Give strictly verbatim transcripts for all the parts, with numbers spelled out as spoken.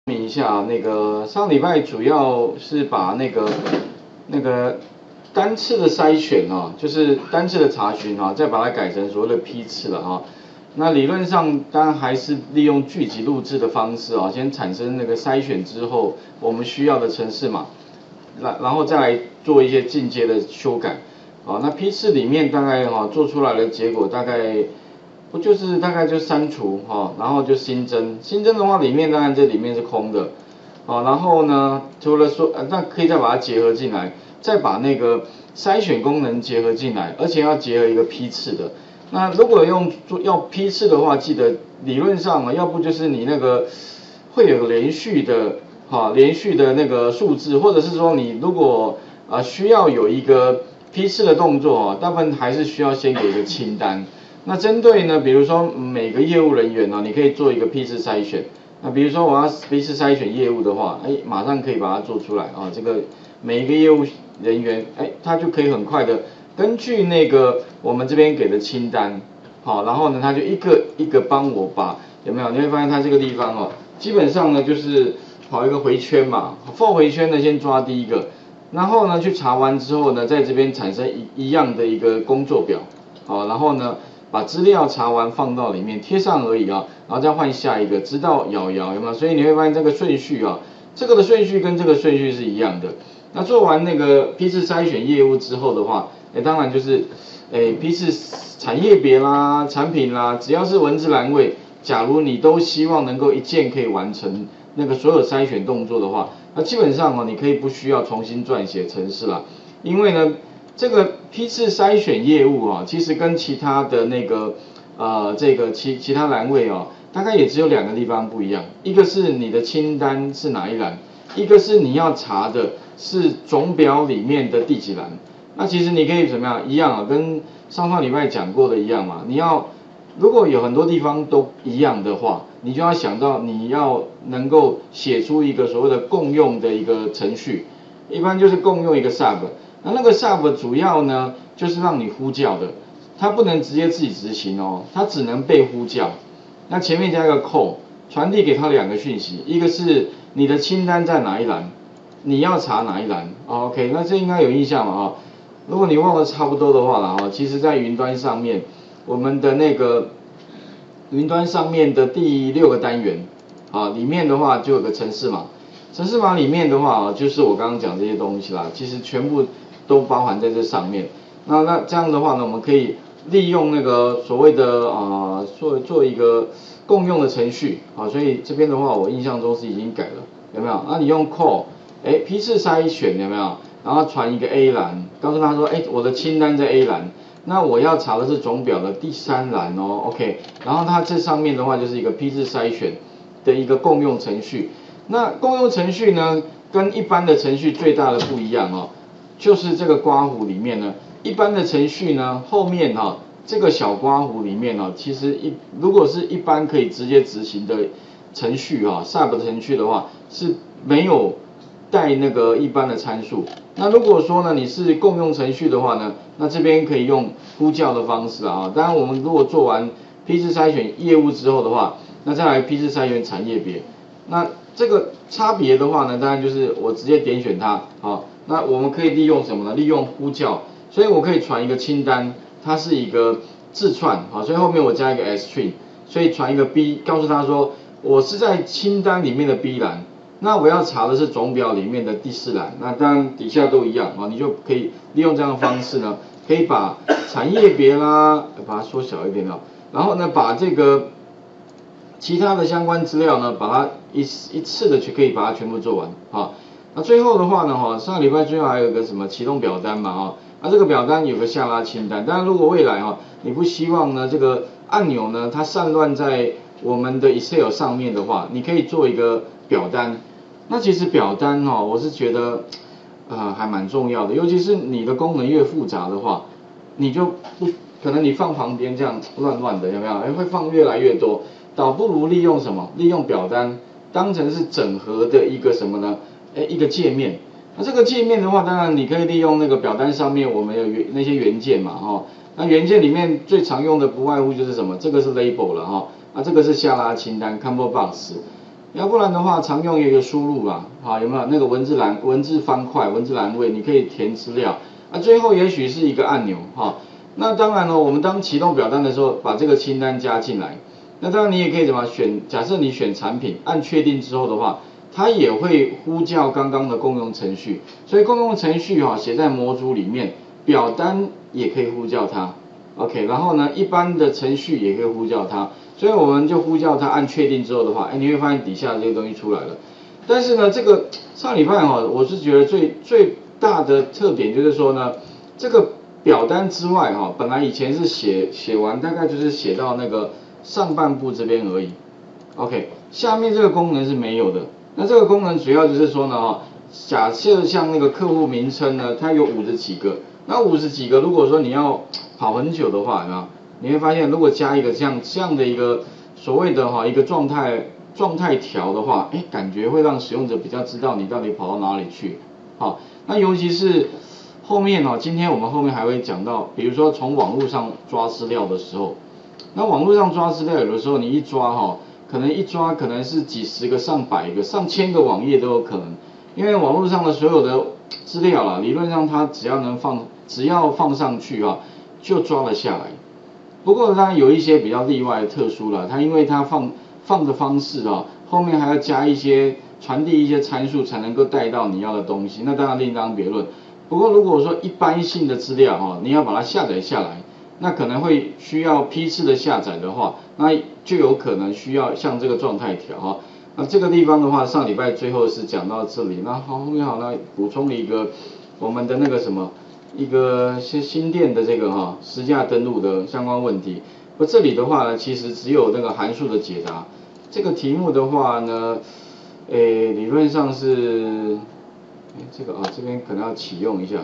明一下，那个上礼拜主要是把那个那个单次的筛选啊，就是单次的查询啊，再把它改成所谓的批次了哈。那理论上当然还是利用聚集录制的方式啊，先产生那个筛选之后我们需要的程式码，然然后再来做一些进阶的修改。啊，那批次里面大概哈、啊、做出来的结果大概。不就是大概就删除哈、哦，然后就新增，新增的话里面当然这里面是空的，哦，然后呢，除了说，呃，那可以再把它结合进来，再把那个筛选功能结合进来，而且要结合一个批次的。那如果用做要批次的话，记得理论上啊，要不就是你那个会有连续的哈、哦，连续的那个数字，或者是说你如果啊、呃、需要有一个批次的动作啊，大部分还是需要先给一个清单。那针对呢，比如说每个业务人员呢，你可以做一个批次筛选。那比如说我要批次筛选业务的话，哎，马上可以把它做出来啊。这个每一个业务人员，哎，他就可以很快的根据那个我们这边给的清单，好，然后呢，他就一个一个帮我把有没有？你会发现它这个地方哦，基本上呢就是跑一个回圈嘛 ，for 回圈呢先抓第一个，然后呢去查完之后呢，在这边产生一一样的一个工作表，好，然后呢。把资料查完放到里面贴上而已啊，然后再换下一个，直到摇摇有没有？所以你会发现这个顺序啊，这个的顺序跟这个顺序是一样的。那做完那个批次筛选业务之后的话，哎，当然就是，哎，批次产业别啦、产品啦，只要是文字栏位，假如你都希望能够一键可以完成那个所有筛选动作的话，那基本上哦，你可以不需要重新撰写程式啦，因为呢。这个批次筛选业务啊，其实跟其他的那个呃这个其其他栏位啊，大概也只有两个地方不一样，一个是你的清单是哪一栏，一个是你要查的是总表里面的第几栏。那其实你可以怎么样一样啊，跟上上礼拜讲过的一样嘛，你要如果有很多地方都一样的话，你就要想到你要能够写出一个所谓的共用的一个程序，一般就是共用一个 sub。那那个 sub 主要呢，就是让你呼叫的，它不能直接自己执行哦，它只能被呼叫。那前面加一个 call， 传递给它两个讯息，一个是你的清单在哪一栏，你要查哪一栏。哦、OK， 那这应该有印象嘛啊、哦？如果你忘了差不多的话了哈，其实在云端上面，我们的那个云端上面的第六个单元啊，里面的话就有个程式码，程式码里面的话啊，就是我刚刚讲这些东西啦，其实全部。都包含在这上面。那那这样的话呢，我们可以利用那个所谓的啊、呃、做做一个共用的程序啊，所以这边的话我印象中是已经改了，有没有？那你用 call， 哎批次筛选有没有？然后传一个 A 栏，告诉他说，哎我的清单在 A 栏，那我要查的是总表的第三栏哦 ，OK， 然后它这上面的话就是一个批次筛选的一个共用程序。那共用程序呢，跟一般的程序最大的不一样哦。就是这个刮弧里面呢，一般的程序呢，后面哈、哦、这个小刮弧里面呢、哦，其实一如果是一般可以直接执行的程序哈、哦、，sub 程序的话是没有带那个一般的参数。那如果说呢你是共用程序的话呢，那这边可以用呼叫的方式啊。当然我们如果做完批次筛选业务之后的话，那再来批次筛选产业别。那这个差别的话呢，当然就是我直接点选它啊。那我们可以利用什么呢？利用呼叫，所以我可以传一个清单，它是一个字串，好，所以后面我加一个 string， 所以传一个 B， 告诉他说我是在清单里面的 B 栏，那我要查的是总表里面的第四栏，那当然底下都一样啊，你就可以利用这样的方式呢，可以把产业别啦，把它缩小一点啊，然后呢把这个其他的相关资料呢，把它一一次的去可以把它全部做完啊。那最后的话呢，哈，上个礼拜最后还有个什么启动表单嘛，哈，那这个表单有个下拉清单，当然如果未来哈，你不希望呢这个按钮呢它散乱在我们的 Excel 上面的话，你可以做一个表单。那其实表单哈，我是觉得呃还蛮重要的，尤其是你的功能越复杂的话，你就不可能你放旁边这样乱乱的，有没有？会放越来越多，倒不如利用什么？利用表单当成是整合的一个什么呢？哎，一个界面。那这个界面的话，当然你可以利用那个表单上面我们有元那些元件嘛，哈、哦。那元件里面最常用的不外乎就是什么？这个是 label 了哈、哦，那这个是下拉清单 combo box。 要不然的话，常用一个输入啦，好，有没有那个文字栏、文字方块、文字栏位，你可以填资料，啊，最后也许是一个按钮，哈，那当然了，我们当启动表单的时候，把这个清单加进来，那当然你也可以怎么选？假设你选产品，按确定之后的话，它也会呼叫刚刚的共用程序，所以共用程序哈写在模组里面，表单也可以呼叫它 ，OK， 然后呢，一般的程序也可以呼叫它，所以我们就呼叫它，按确定之后的话，哎，你会发现底下这个东西出来了。但是呢，这个上礼拜哈，我是觉得最最大的特点就是说呢，这个表单之外哈，本来以前是写写完大概就是写到那个上半部这边而已 ，OK， 下面这个功能是没有的。那这个功能主要就是说呢，哈，假设像那个客户名称呢，它有五十几个，那五十几个，如果说你要跑很久的话，啊，你会发现，如果加一个像这样的一个所谓的哈一个状态状态条的话，哎，感觉会让使用者比较知道你到底跑到哪里去，好，那尤其是后面哦，今天我们后面还会讲到，比如说从网络上抓资料的时候，那网络上抓资料有的时候你一抓哈。可能一抓可能是几十个、上百个、上千个网页都有可能，因为网络上的所有的资料啦，理论上它只要能放，只要放上去啊，就抓了下来。不过当然有一些比较例外特殊了，它因为它放放的方式啊，后面还要加一些传递一些参数才能够带到你要的东西，那当然另当别论。不过如果说一般性的资料哈，你要把它下载下来。那可能会需要批次的下载的话，那就有可能需要像这个状态条哈。那这个地方的话，上礼拜最后是讲到这里，那好后面好那补充了一个我们的那个什么一个新新店的这个哈实价登录的相关问题。不这里的话呢，其实只有那个函数的解答。这个题目的话呢，诶理论上是，诶这个啊这边可能要启用一下。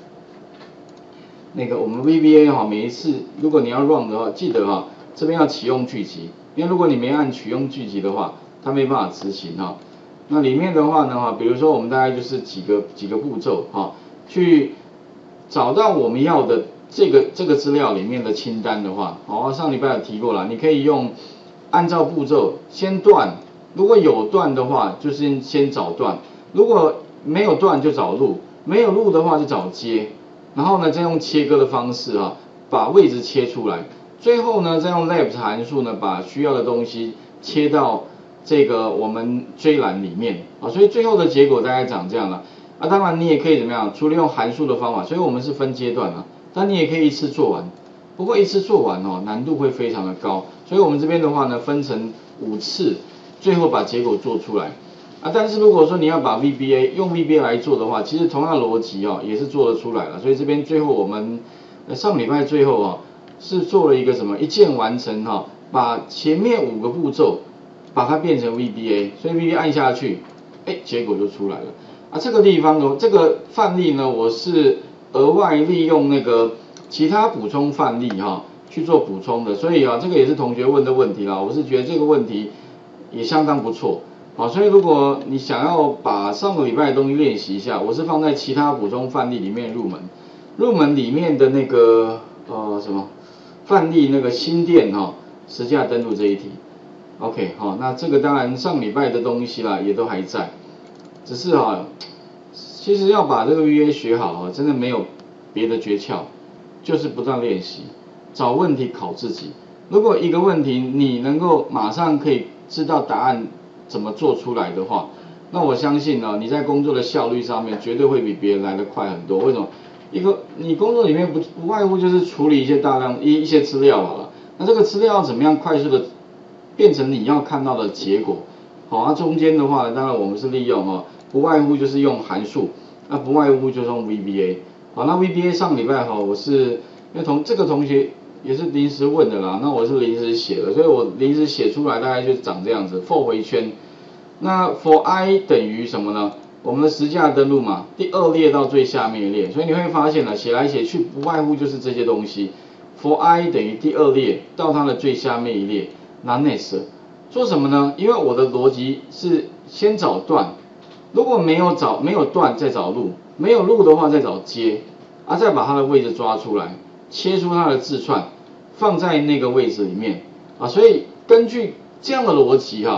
那个我们 V B A 哈，每一次如果你要 run 的话，记得哈这边要启用剧集，因为如果你没按启用剧集的话，它没办法执行哈。那里面的话呢哈，比如说我们大概就是几个几个步骤哈，去找到我们要的这个这个资料里面的清单的话，好，上礼拜有提过了，你可以用按照步骤先断，如果有断的话，就是先找断，如果没有断就找路，没有路的话就找接。然后呢，再用切割的方式啊，把位置切出来。最后呢，再用 left 函数呢，把需要的东西切到这个我们追栏里面啊。所以最后的结果大概长这样了。啊，当然你也可以怎么样？除了用函数的方法，所以我们是分阶段啊。但你也可以一次做完。不过一次做完哦，难度会非常的高。所以我们这边的话呢，分成五次，最后把结果做出来。啊，但是如果说你要把 V B A 用 V B A 来做的话，其实同样的逻辑哦，也是做得出来了。所以这边最后我们上礼拜最后啊，是做了一个什么一键完成哈，把前面五个步骤把它变成 V B A， 所以 V B A 按下去，哎，结果就出来了。啊，这个地方呢，这个范例呢，我是额外利用那个其他补充范例哈去做补充的，所以啊，这个也是同学问的问题啦，我是觉得这个问题也相当不错。好，所以如果你想要把上个礼拜的东西练习一下，我是放在其他补充范例里面入门。入门里面的那个呃什么范例那个新店哈、哦、实价登录这一题 ，OK 好、哦，那这个当然上礼拜的东西啦也都还在，只是哈、哦，其实要把这个 V B A 学好啊，真的没有别的诀窍，就是不断练习，找问题考自己。如果一个问题你能够马上可以知道答案。怎么做出来的话，那我相信呢，你在工作的效率上面绝对会比别人来得快很多。为什么？一个你工作里面不不外乎就是处理一些大量一一些资料好了，那这个资料要怎么样快速的变成你要看到的结果？好，那中间的话呢，当然我们是利用哈，不外乎就是用函数，那不外乎就是用 V B A。好，那 V B A 上礼拜哈，我是因为同这个同学。也是临时问的啦，那我是临时写的，所以我临时写出来大概就长这样子 ，for 回圈。那 for i 等于什么呢？我们的实价登录嘛，第二列到最下面一列，所以你会发现呢，写来写去不外乎就是这些东西。for i 等于第二列到它的最下面一列 ，non-next 做什么呢？因为我的逻辑是先找段，如果没有找没有段再找路，没有路的话再找接，啊再把它的位置抓出来。切出它的字串，放在那个位置里面啊，所以根据这样的逻辑哈、啊，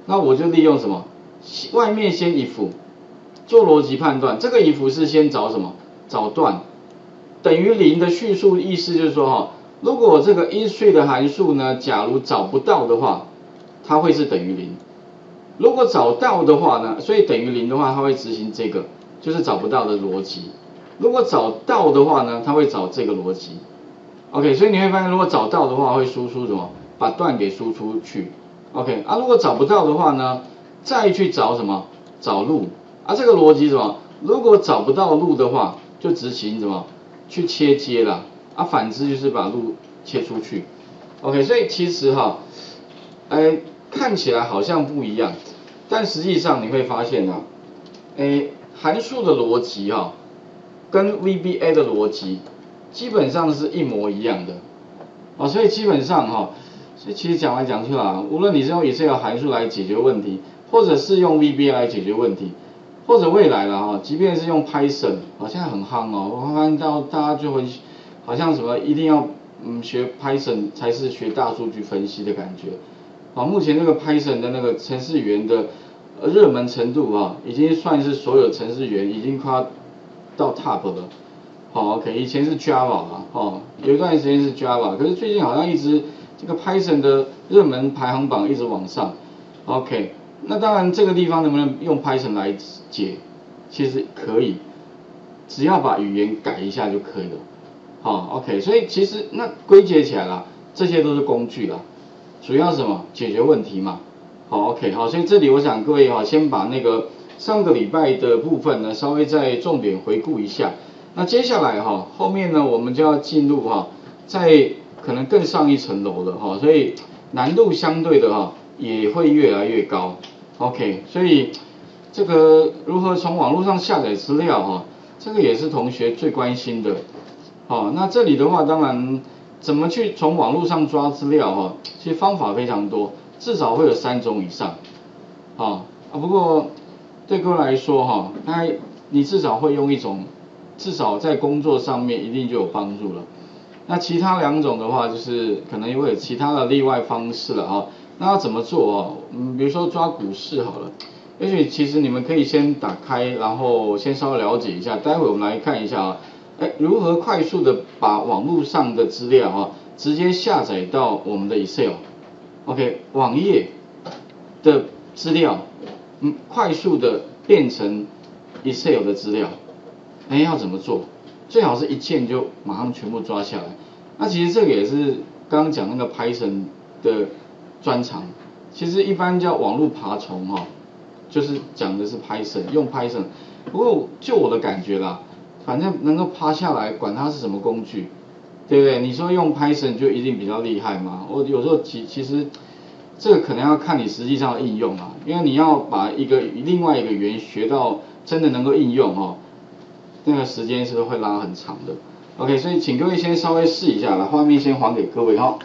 那我就利用什么？外面先if做逻辑判断，这个if是先找什么？找段等于零的叙述意思就是说哈，如果这个 is3 的函数呢，假如找不到的话，它会是等于零。如果找到的话呢，所以等于零的话，它会执行这个，就是找不到的逻辑。如果找到的话呢，它会找这个逻辑。OK， 所以你会发现，如果找到的话，会输出什么？把段给输出去。OK， 啊，如果找不到的话呢，再去找什么？找路。啊，这个逻辑什么？如果找不到路的话，就执行什么？去切接啦。啊，反之就是把路切出去。OK， 所以其实哈，哎，看起来好像不一样，但实际上你会发现啊，哎，函数的逻辑哈，跟 V B A 的逻辑基本上是一模一样的。啊，所以基本上哈，所以其实讲来讲去啊，无论你是用 Excel 函数来解决问题，或者是用 V B A 来解决问题，或者未来了哈，即便是用 Python， 啊，现在很夯哦，我发现到大家就会好像什么一定要嗯学 Python 才是学大数据分析的感觉。啊，目前这个 Python 的那个程式语言的热门程度啊，已经算是所有程式语言已经快到 top 了。好 ，OK， 以前是 Java 啊，哦，有一段时间是 Java， 可是最近好像一直这个 Python 的热门排行榜一直往上。OK， 那当然这个地方能不能用 Python 来解，其实可以，只要把语言改一下就可以了。好 ，OK， 所以其实那归结起来啦，这些都是工具啦，主要是什么？解决问题嘛。好 ，OK， 好，所以这里我想各位哈，先把那个上个礼拜的部分呢，稍微再重点回顾一下。那接下来哈，后面呢我们就要进入哈，在可能更上一层楼了哈，所以难度相对的哈也会越来越高。OK， 所以这个如何从网络上下载资料哈，这个也是同学最关心的。好，那这里的话当然怎么去从网络上抓资料哈，其实方法非常多，至少会有三种以上。好啊，不过对各位来说哈，那你至少会用一种。至少在工作上面一定就有帮助了。那其他两种的话，就是可能会有其他的例外方式了哈。那要怎么做哦？嗯，比如说抓股市好了，也许其实你们可以先打开，然后先稍微了解一下。待会我们来看一下啊，哎，如何快速的把网络上的资料哈，直接下载到我们的 Excel，OK， 网页的资料，嗯，快速的变成 Excel 的资料。哎，要怎么做？最好是一键就马上全部抓下来。那其实这个也是刚刚讲那个 Python 的专长。其实一般叫网络爬虫哈，就是讲的是 Python， 用 Python。不过就我的感觉啦，反正能够爬下来，管它是什么工具，对不对？你说用 Python 就一定比较厉害吗？我有时候其其实这个可能要看你实际上的应用啦，因为你要把一个另外一个语言学到真的能够应用哈。那个时间是会拉很长的 ，OK， 所以请各位先稍微试一下，来画面先还给各位哈。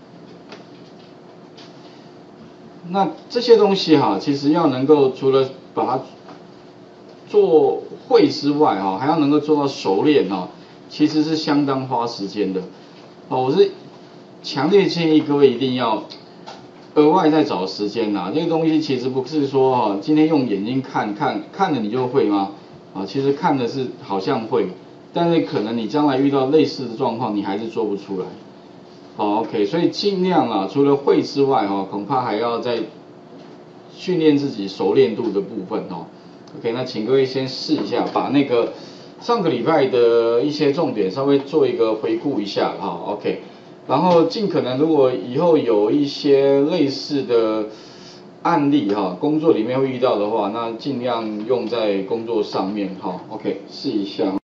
那这些东西哈，其实要能够除了把它做会之外哈，还要能够做到熟练哈，其实是相当花时间的。哦，我是强烈建议各位一定要额外再找时间呐。这个东西其实不是说哈，今天用眼睛看看看了你就会吗？啊，其实看的是好像会，但是可能你将来遇到类似的状况，你还是做不出来。好 ，OK， 所以尽量啊，除了会之外哈，恐怕还要再训练自己熟练度的部分哦。OK， 那请各位先试一下，把那个上个礼拜的一些重点稍微做一个回顾一下哈 ，OK， 然后尽可能如果以后有一些类似的案例哈，工作里面会遇到的话，那尽量用在工作上面哈 ，OK， 试一下。